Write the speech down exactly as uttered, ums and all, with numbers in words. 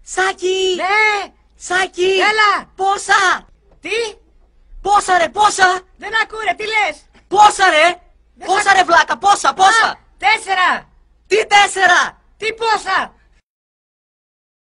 Σάκη! Ναι! Σάκη! Έλα! Πόσα! Τι? Πόσα ρε, πόσα! Δεν ακούω ρε, τι λες? Πόσα ρε! Δεν Πόσα σ' ρε βλάκα, πόσα, πόσα! Α, τέσσερα! Τι τέσσερα! Τι πόσα?